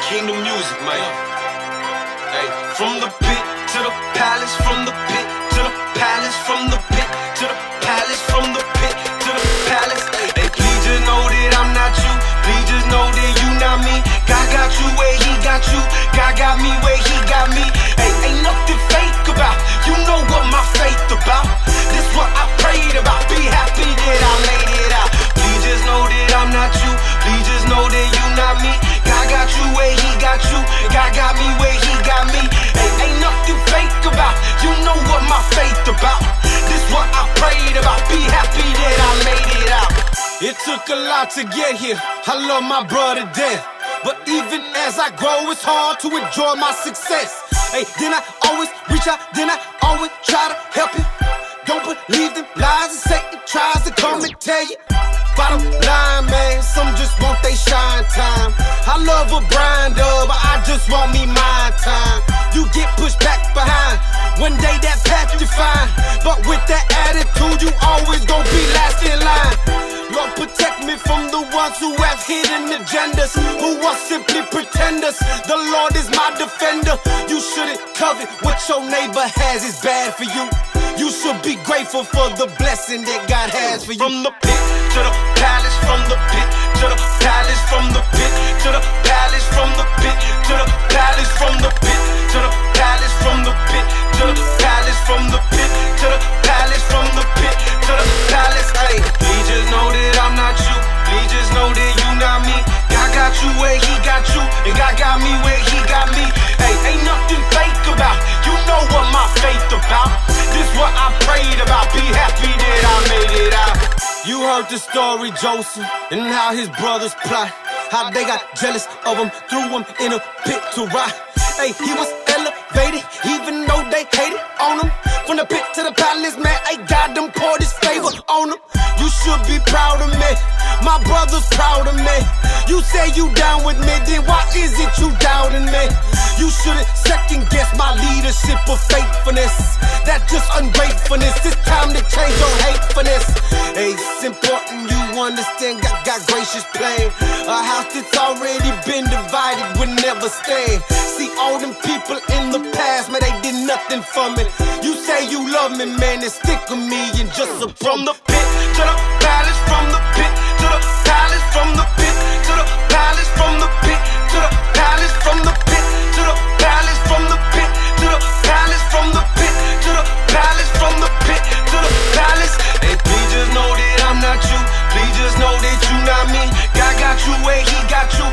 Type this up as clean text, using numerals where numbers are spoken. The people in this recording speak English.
Kingdom Music, man. Hey, from the pit to the palace, from the pit to the palace, from the pit to the palace, from the pit to the palace. Hey, please just know that I'm not you. Please just know that you not me. God got you where he got you. God got me where he got me. Hey, ain't nothing fake about. You know what my faith about. This what I prayed about. Be happy that I made it out. Please just know that I'm not you. Please just know that you not me. God got you where he got you. God got me where he got me. Hey, ain't nothing fake about. You know what my faith about. This what I prayed about. Be happy that I made it out. It took a lot to get here. I love my brother to death. But even as I grow, it's hard to enjoy my success. Hey, then I always reach out, then I always try to help you. Don't believe them lies and Satan tries to come and tell you. Bottom line, man, some just want they shine time. I love a Bryann dub, but I just want me my time. You get pushed back behind, one day that path you find. But with that attitude, you always gon' be last in line. Lord, protect me from the ones who have hidden agendas, who are simply pretenders. The Lord is my defender. You shouldn't covet what your neighbor has is bad for you. You should be grateful for the blessing that God has for you. From the pit to the palace, from the pit to the palace, from the pit to the palace, from the pit to the palace, from the pit to the palace, from the pit to the palace, from the pit to the palace, from the pit to the palace. Hey, please just know that I'm not you. Please just know that you not me. God got you where he got you, and God got me where he got me. Hey, ain't nothing fake about. You know what my faith about. This what I prayed about. Be happy that I made it out. You heard the story, Joseph, and how his brothers plot. How they got jealous of him, threw him in a pit to rot. Hey, he was elevated, even though they hated on him. From the pit to the palace, man, hey, God done poured his favor on him. You should be proud of me. My brother's proud of me. You say you down with me, then why is it you doubting me? You shouldn't second guess my leadership of faithfulness. That's just ungratefulness. It's time to change your hatefulness. Hey, it's important you understand God got gracious plan. A house that's already been divided will never stand. See all them people in the past, man, they did nothing for me. You say you love me, man, and stick with me and just from the pit to the palace, from the pit to the palace, from the pit to the palace, from the pit to the palace, from the pit to the palace, from the pit to the palace, from the pit to the palace, from the pit to the palace. Hey, please just know that I'm not you. Please just know that you not me. God got you where he got you,